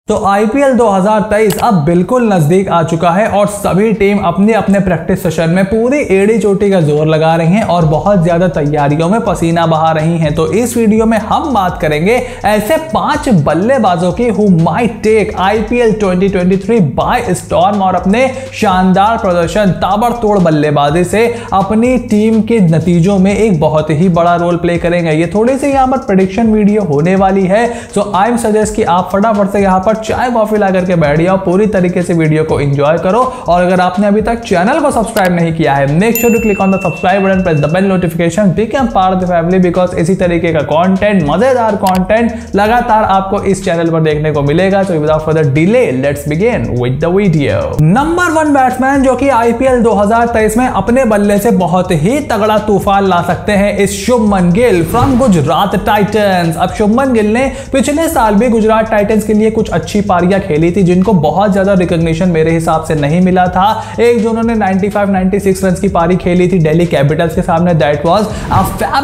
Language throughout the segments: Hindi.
तो आईपीएल 2023 अब बिल्कुल नजदीक आ चुका है और सभी टीम अपने अपने प्रैक्टिस सेशन में पूरी एड़ी चोटी का जोर लगा रही हैं और बहुत ज्यादा तैयारियों में पसीना बहा रही हैं। तो इस वीडियो में हम बात करेंगे ऐसे 5 बल्लेबाजों की who might take IPL 2023 by storm और अपने शानदार प्रदर्शन ताबड़तोड़ बल्लेबाजी से अपनी टीम के नतीजों में एक बहुत ही बड़ा रोल प्ले करेंगे। ये थोड़ी सी यहाँ पर प्रेडिक्शन वीडियो होने वाली है, सो आई एम सजेस्ट कि आप फटाफट से यहाँ पर चाय कॉफी ला करके बैठ जाओ, पूरी तरीके से वीडियो को एंजॉय करो। और अगर आपने अभी तक चैनल को सब्सक्राइब नहीं किया है, make sure to click on the subscribe button, press the bell notification, become part of the family, because इसी तरीके का कंटेंट, मजेदार कंटेंट लगातार आपको इस चैनल पर देखने को मिलेगा। तो without further delay let's begin with the video. Number 1 batsman जो कि आईपीएल 2023 में अपने बल्ले से बहुत ही तगड़ा तूफान ला सकते हैं इस शुभमन गिल फ्रॉम गुजरात टाइटंस। अब शुभमन गिल ने पिछले साल भी गुजरात टाइटंस के लिए कुछ अच्छी पारियां खेली थी, जिनको बहुत ज्यादा रिकॉग्निशन मेरे हिसाब से नहीं मिला था। एक जो उन्होंने 95-96 रन की पारी खेली थी दिल्ली कैपिटल्स के सामने, that was a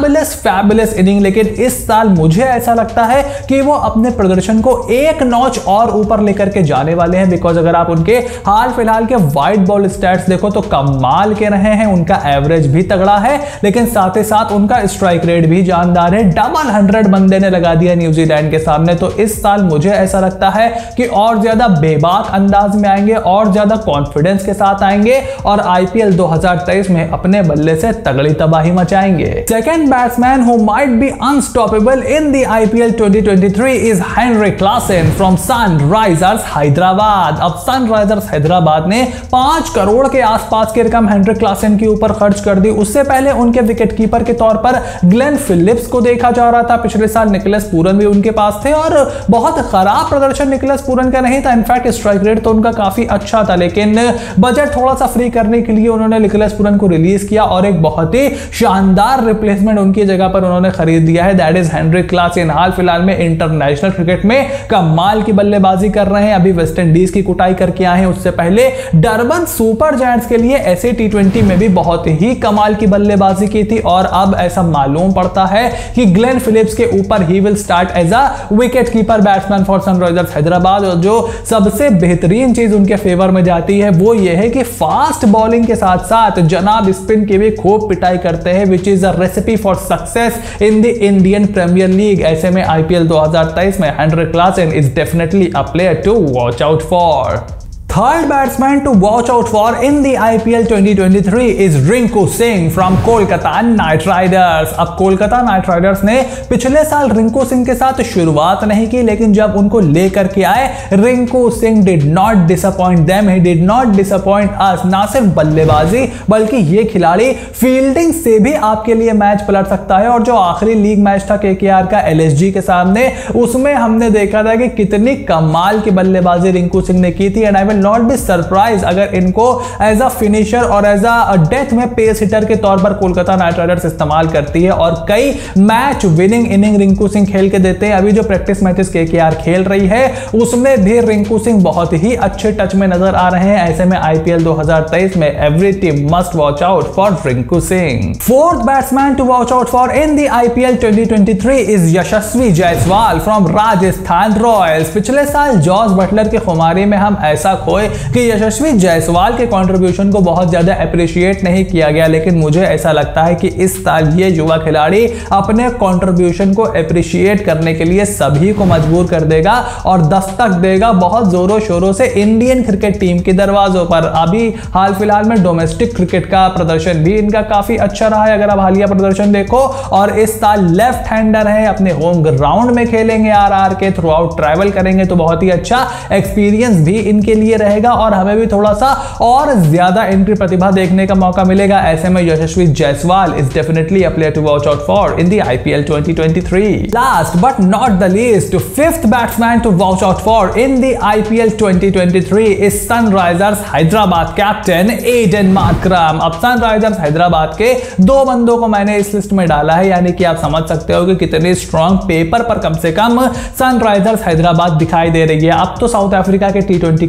fabulous inning. लेकिन इस साल मुझे ऐसा लगता है कि वो अपने प्रदर्शन को एक नॉच और ऊपर लेकर के जाने वाले हैं, बिकॉज अगर आप उनके हाल फिलहाल के वाइट बॉल स्टैट्स देखो तो कमाल के रहे हैं। उनका एवरेज भी तगड़ा है, लेकिन साथ ही साथ उनका स्ट्राइक रेट भी जानदार है। डबल 100 बंदे ने लगा दिया न्यूजीलैंड के सामने। तो इस साल मुझे ऐसा लगता है कि और ज्यादा बेबाक अंदाज में आएंगे और ज्यादा कॉन्फिडेंस के साथ आएंगे और आईपीएल 2023 में अपने बल्ले से तगड़ी तबाही मचाएंगे। Second batsman who might be unstoppable in the IPL 2023 is Heinrich Klaasen from Sunrisers Hyderabad. अब सनराइजर्स हैदराबाद ने 5 करोड़ के आसपास की रकम हेनरिक क्लासन के ऊपर खर्च कर दी। उससे पहले उनके विकेटकीपर के तौर पर ग्लेन फिलिप्स को देखा जा रहा था। पिछले साल निकोलस पूरन भी उनके पास थे और बहुत खराब प्रदर्शन निकोलस पूरन का नहीं था। इनफैक्ट स्ट्राइक रेट तो उनका काफी अच्छा था, लेकिन बजट थोड़ा सा फ्री करने के लिए उन्होंने निकोलस पूरन को रिलीज किया और एक बहुत ही शानदार रिप्लेसमेंट उनकी जगह पर उन्होंने खरीद दिया है, दैट इज हेनरिक क्लासन। हाल फिलहाल में इंटरनेशनल क्रिकेट में कमाल की बल्लेबाजी कर रहे हैं। अभी वेस्ट इंडीज की कुटाई करके आए हैं, उससे पहले डरबन सुपर जायंट्स के लिए ऐसे टी20 में भी बहुत ही कमाल की बल्लेबाजी की थी। और अब ऐसा मालूम पड़ता है कि ग्लेन फिलिप्स के ऊपर ही will start as a wicket keeper batsman for Sunrisers Hyderabad. और जो सबसे बेहतरीन चीज उनके फेवर में जाती है वो ये है कि फास्ट बॉलिंग के साथ साथ जनाब स्पिन की भी खूब पिटाई करते हैं, which is a recipe for success in the Indian premier league. ऐसे में आईपीएल 2023 में Heinrich Klaasen is definitely a player to watch out for. Third batsman to watch out for in the IPL 2023 is Rinku Singh from Kolkata knight riders. अब कोलकाता नाइट राइडर्स ने पिछले साल रिंकू सिंह के साथ शुरुआत नहीं की, लेकिन जब उनको लेकर के आए Rinku Singh did not disappoint them, he did not disappoint us। ना सिर्फ बल्लेबाजी बल्कि ये खिलाड़ी फील्डिंग से भी आपके लिए मैच पलट सकता है। और जो आखिरी लीग मैच था केकेआर का एलएसजी के सामने, उसमें हमने देखा था कि कितनी कमाल की बल्लेबाजी रिंकू सिंह ने की थी। And I will not be surprise अगर इनको एज अ फिनिशर और एज अ डेथ में पेस हिटर के तौर पर कोलकाता नाइट राइडर्स इस्तेमाल करती है। और कई match winning inning Rinku Singh खेल के देते हैं। अभी जो प्रैक्टिस मैचेस केकेआर खेल रही है उसमें भी रिंकू सिंह बहुत ही अच्छे टच में नजर आ रहे हैं। ऐसे में आईपीएल 2023 में every team must watch out for Rinku Singh. Fourth batsman to watch out for in the IPL 2023 is Yashasvi Jaiswal from Rajasthan royals. पिछले साल जॉस बटलर के खुमारी में हम ऐसा खोए कि यशस्वी जायसवाल के कंट्रीब्यूशन को बहुत ज्यादा अप्रिशिएट नहीं किया गया, लेकिन मुझे ऐसा लगता है कि इस साल ये युवा खिलाड़ी अपने कंट्रीब्यूशन को अप्रिशिएट करने के लिए सभी को मजबूर कर देगा और दस्तक देगा बहुत जोरों शोरों से इंडियन क्रिकेट टीम के दरवाजों पर। अभी हाल फिलहाल में डोमेस्टिक क्रिकेट का प्रदर्शन भी इनका काफी अच्छा रहा है, अगर आप हालिया प्रदर्शन देखो। और इस साल लेफ्ट हैंडर है, अपने होम ग्राउंड में खेलेंगे आरआर के, थ्रू आउट ट्रैवल करेंगे, तो बहुत ही अच्छा एक्सपीरियंस भी इनके लिए रहेगा और हमें भी थोड़ा सा और ज्यादा इनकी प्रतिभा देखने का मौका मिलेगा। ऐसे में Yashasvi Jaiswal is definitely a player to watch out for in the IPL 2023। Last but not the least, fifth batsman to watch out for in the IPL 2023 is Sunrisers Hyderabad captain Aiden Markram. अब सनराइजर्स हैदराबाद के 2 बंदों को मैंने इस लिस्ट में डाला है, यानी कि आप समझ सकते हो कि कितनी स्ट्रॉन्ग पेपर पर कम से कम सनराइजर्स हैदराबाद दिखाई दे रही है। अब तो साउथ अफ्रीका के टी20 के कप्तान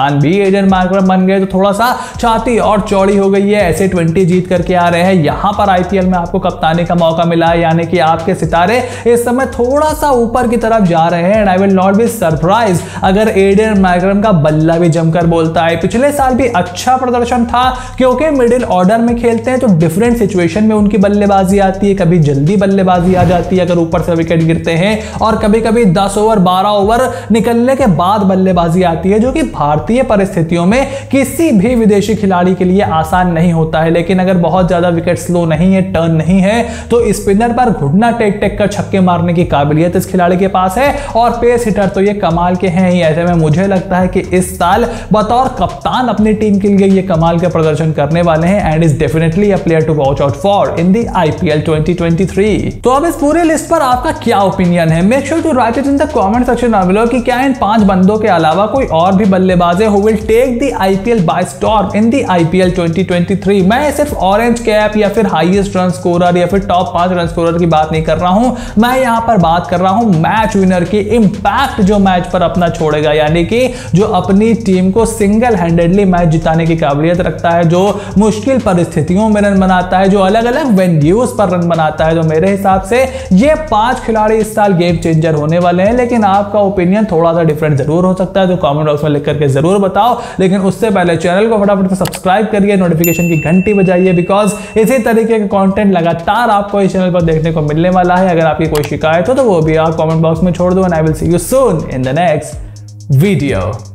कप्तान भी एडन मार्करम बन गए, तो थोड़ा सा छाती और चौड़ी हो गई है। ऐसे 20 जीत करके आ रहे हैं, यहां पर आईपीएल में आपको कप्तानी का मौका मिला है, यानी कि आपके सितारे इस समय थोड़ा सा ऊपर की तरफ जा रहे हैं। And I will not be surprise अगर एडन मार्करम का बल्ला भी जमकर बोलता है। पिछले साल भी अच्छा प्रदर्शन था, क्योंकि मिडिल ऑर्डर में खेलते हैं तो डिफरेंट सिचुएशन में उनकी बल्लेबाजी आती है। कभी जल्दी बल्लेबाजी आ जाती है अगर ऊपर से विकेट गिरते हैं, और कभी कभी 10 ओवर 12 ओवर निकलने के बाद बल्लेबाजी आती है, जो कि भारतीय परिस्थितियों में किसी भी विदेशी खिलाड़ी के लिए आसान नहीं होता है। लेकिन अगर बहुत ज्यादा विकेट स्लो नहीं है, टर्न नहीं है, तो स्पिनर पर घुटना टेक टेक कर छक्के मारने की काबिलियत इस खिलाड़ी के पास है, और पेस हिटर तो ये कमाल के हैं ही। ऐसे में मुझे लगता है कि इस साल बतौर कप्तान अपनी टीम के लिए ये कमाल के प्रदर्शन करने वाले हैं, and is definitely a player to watch out for in the IPL 2023। तो अब इस पूरे लिस्ट पर आपका क्या ओपिनियन है? Make sure to write it in the comment section below कि क्या इन 5 बंदों के अलावा कोई और भी बल्लेबाज है who will take the IPL by storm in the IPL 2023। मैं सिर्फ ऑरेंज कैप या फिर हाईएस्ट रन स्कोरर या फिर टॉप 5 रन स्कोरर की बात नहीं कर रहा हूं, मैं यहां पर बात कर रहा हूं मैच विनर की, इंपैक्ट जो मैच पर अपना छोड़ेगा, यानी कि जो अपनी टीम को सिंगल हैंडेडली मैच जिताने की काबिलियत रखता है, जो मुश्किल परिस्थितियों में रन बनाता है, जो अलग अलग वेन्यूज पर रन बनाता है। तो मेरे हिसाब से ये 5 खिलाड़ी इस साल गेम चेंजर होने वाले हैं। लेकिन आपका ओपिनियन थोड़ा सा डिफरेंट जरूर हो सकता है, तो कमेंट बॉक्स में लिख करके जरूर बताओ। लेकिन उससे पहले चैनल को फटाफट से सब्सक्राइब करिए, नोटिफिकेशन की घंटी बजाइए, बिकॉज इसी तरीके का कंटेंट लगातार आपको इस चैनल पर देखने को मिलने वाला है। अगर आपकी कोई शिकायत हो तो वो भी आप कमेंट बॉक्स में छोड़ दो, and I will see you soon in the next video.